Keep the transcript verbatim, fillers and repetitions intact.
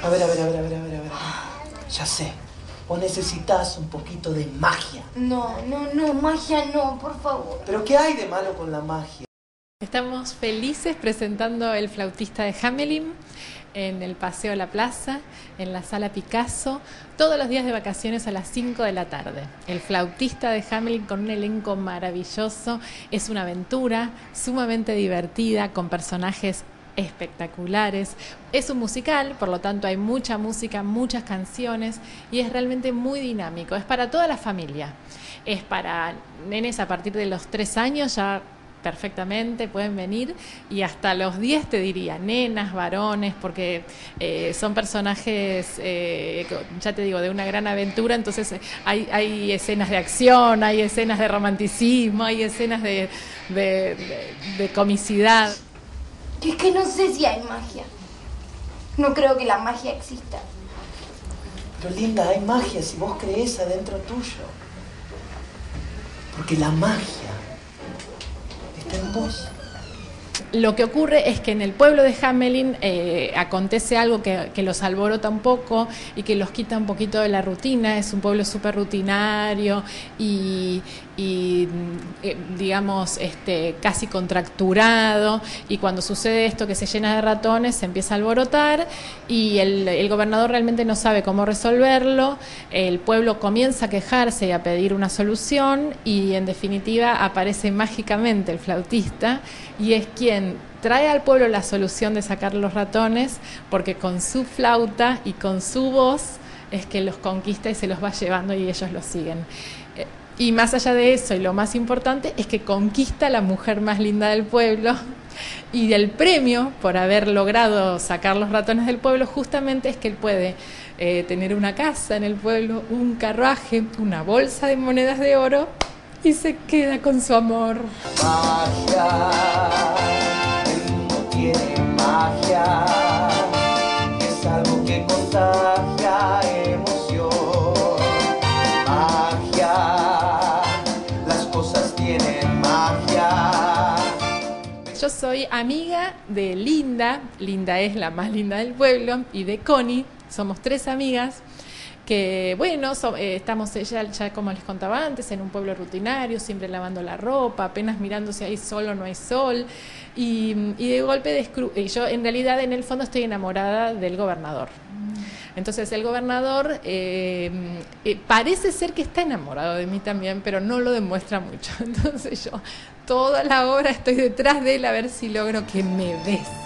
A ver, a ver, a ver, a ver, a ver, a ver. Ya sé. Vos necesitas un poquito de magia. No, no, no, magia no, por favor. ¿Pero qué hay de malo con la magia? Estamos felices presentando El flautista de Hamelin en el Paseo de la Plaza, en la Sala Picasso, todos los días de vacaciones a las cinco de la tarde. El flautista de Hamelin con un elenco maravilloso, es una aventura sumamente divertida, con personajes espectaculares. Es un musical, por lo tanto hay mucha música, muchas canciones y es realmente muy dinámico. Es para toda la familia. Es para nenes a partir de los tres años, ya perfectamente pueden venir, y hasta los diez te diría, nenas, varones, porque eh, son personajes, eh, ya te digo, de una gran aventura. Entonces eh, hay, hay escenas de acción, hay escenas de romanticismo, hay escenas de, de, de, de comicidad. Es que no sé si hay magia. No creo que la magia exista. Pero linda, hay magia si vos creés adentro tuyo. Porque la magia está en vos. Lo que ocurre es que en el pueblo de Hamelin eh, acontece algo que, que los alborota un poco y que los quita un poquito de la rutina. Es un pueblo súper rutinario y, y eh, digamos, este, casi contracturado, y cuando sucede esto que se llena de ratones se empieza a alborotar y el, el gobernador realmente no sabe cómo resolverlo. El pueblo comienza a quejarse y a pedir una solución y en definitiva aparece mágicamente el flautista y es quien trae al pueblo la solución de sacar los ratones, porque con su flauta y con su voz es que los conquista y se los va llevando y ellos los siguen. Y más allá de eso, y lo más importante, es que conquista a la mujer más linda del pueblo, y el premio por haber logrado sacar los ratones del pueblo justamente es que él puede eh, tener una casa en el pueblo, un carruaje, una bolsa de monedas de oro, y se queda con su amor. Magia, el mundo tiene magia, es algo que contagia emoción. Magia, las cosas tienen magia. Yo soy amiga de Linda, Linda es la más linda del pueblo, y de Connie, somos tres amigas que, bueno, so, eh, estamos ella, ya como les contaba antes, en un pueblo rutinario, siempre lavando la ropa, apenas mirando si hay sol o no hay sol, y, y de golpe descubro, y yo en realidad en el fondo estoy enamorada del gobernador. Entonces el gobernador eh, eh, parece ser que está enamorado de mí también, pero no lo demuestra mucho. Entonces yo toda la hora estoy detrás de él a ver si logro que me bese.